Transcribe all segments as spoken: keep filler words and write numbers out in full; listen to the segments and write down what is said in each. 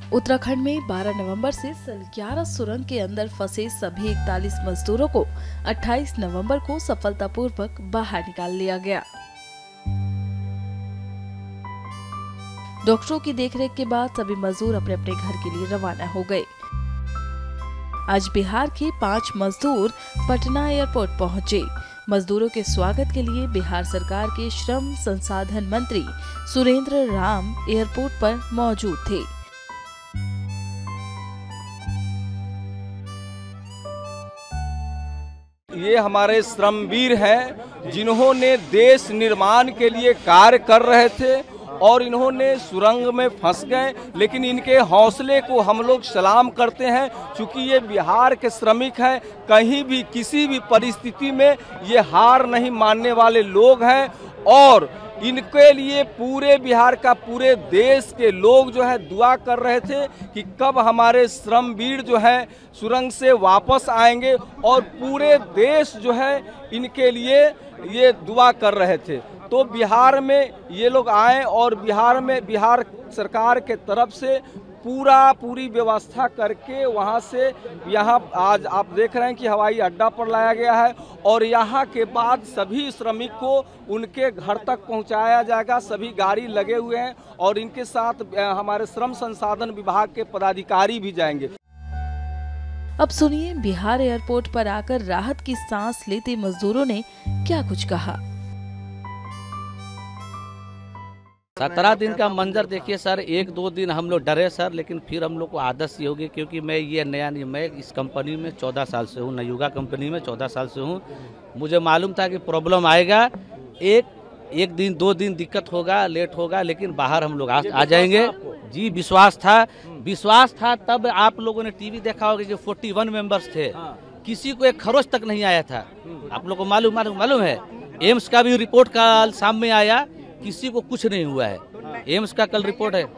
उत्तराखंड में बारह नवंबर से सलग्यारा सुरंग के अंदर फंसे सभी इकतालीस मजदूरों को अट्ठाईस नवंबर को सफलतापूर्वक बाहर निकाल लिया गया। डॉक्टरों की देखरेख के बाद सभी मजदूर अपने अपने घर के लिए रवाना हो गए। आज बिहार के पांच मजदूर पटना एयरपोर्ट पहुंचे। मजदूरों के स्वागत के लिए बिहार सरकार के श्रम संसाधन मंत्री सुरेंद्र राम एयरपोर्ट पर मौजूद थे। ये हमारे श्रमवीर हैं जिन्होंने देश निर्माण के लिए कार्य कर रहे थे और इन्होंने सुरंग में फंस गए, लेकिन इनके हौसले को हम लोग सलाम करते हैं। चूंकि ये बिहार के श्रमिक हैं, कहीं भी किसी भी परिस्थिति में ये हार नहीं मानने वाले लोग हैं और इनके लिए पूरे बिहार का, पूरे देश के लोग जो है दुआ कर रहे थे कि कब हमारे श्रमवीर जो है सुरंग से वापस आएंगे, और पूरे देश जो है इनके लिए ये दुआ कर रहे थे। तो बिहार में ये लोग आए और बिहार में बिहार सरकार के तरफ से पूरा पूरी व्यवस्था करके वहाँ से यहाँ आज आप देख रहे हैं कि हवाई अड्डा पर लाया गया है और यहाँ के बाद सभी श्रमिक को उनके घर तक पहुँचाया जाएगा। सभी गाड़ी लगे हुए हैं और इनके साथ हमारे श्रम संसाधन विभाग के पदाधिकारी भी जाएंगे। अब सुनिए बिहार एयरपोर्ट पर आकर राहत की सांस लेते मजदूरों ने क्या कुछ कहा। सत्रह दिन का मंजर देखिए सर। एक दो दिन हम लोग डरे सर, लेकिन फिर हम लोग को आदत सी होगी, क्योंकि मैं ये नया नहीं, मैं इस कंपनी में चौदह साल से हूँ, नयुगा कंपनी में चौदह साल से हूँ। मुझे मालूम था कि प्रॉब्लम आएगा, एक एक दिन दो दिन दिक्कत होगा, लेट होगा, लेकिन बाहर हम लोग आ, आ जाएंगे। जी विश्वास था, विश्वास था। तब आप लोगों ने टीवी देखा होगा कि इकतालीस मेंबर्स थे, किसी को एक खरोच तक नहीं आया था। आप लोग को मालूम मालूम मालूम है। एम्स का भी रिपोर्ट कल शाम में आया, किसी को कुछ नहीं हुआ है। एम्स का कल रिपोर्ट है।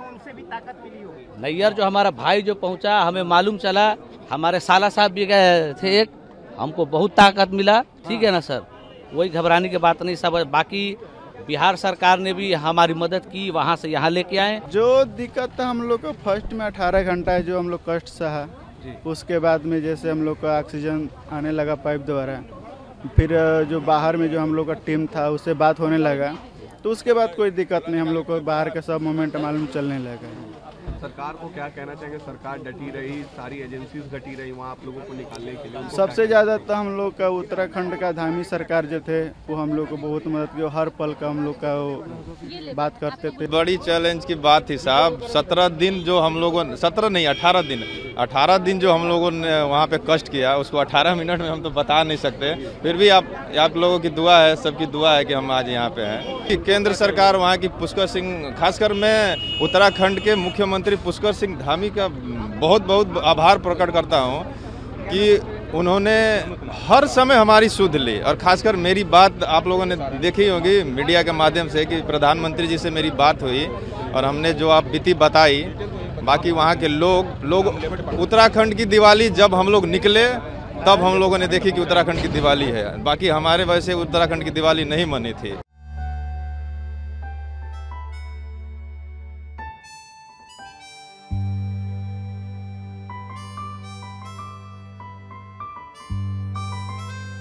नैयर जो हमारा भाई जो पहुंचा, हमें मालूम चला, हमारे साला साहब भी गए थे एक, हमको बहुत ताकत मिला। ठीक है ना सर, वही घबराने की बात नहीं सब। बाकी बिहार सरकार ने भी हमारी मदद की, वहाँ से यहाँ लेके आए। जो दिक्कत था हम लोग को फर्स्ट में अठारह घंटा है जो हम लोग कष्ट सहा, उसके बाद में जैसे हम लोग का ऑक्सीजन आने लगा पाइप द्वारा, फिर जो बाहर में जो हम लोग का टीम था उससे बात होने लगा, तो उसके बाद कोई दिक्कत नहीं, हम लोग को बाहर का सब मोमेंट मालूम चलने लगा। सरकार को क्या कहना चाहेंगे? सरकार डटी रही, सारी एजेंसीज डटी रही वहाँ आप लोगों को निकालने के लिए। सबसे ज़्यादा तो हम लोग का उत्तराखंड का धामी सरकार जो थे वो हम लोग को बहुत मदद की, हर पल का हम लोग का वो बात करते थे। बड़ी चैलेंज की बात थी साहब। सत्रह दिन जो हम लोगों ने, सत्रह नहीं अठारह दिन अठारह दिन जो हम लोगों ने वहाँ पे कष्ट किया, उसको अठारह मिनट में हम तो बता नहीं सकते। फिर भी आप आप लोगों की दुआ है, सबकी दुआ है कि हम आज यहाँ पे हैं। केंद्र सरकार वहाँ की पुष्कर सिंह, खासकर मैं उत्तराखंड के मुख्यमंत्री पुष्कर सिंह धामी का बहुत बहुत आभार प्रकट करता हूँ कि उन्होंने हर समय हमारी सुध ली। और खासकर मेरी बात आप लोगों ने देखी होगी मीडिया के माध्यम से कि प्रधानमंत्री जी से मेरी बात हुई और हमने जो आप बीती बताई। बाकी वहाँ के लोग लोग उत्तराखंड की दिवाली जब हम लोग निकले तब हम लोगों ने देखी कि उत्तराखंड की दिवाली है। बाकी हमारे वैसे उत्तराखंड की दिवाली नहीं मनी थी।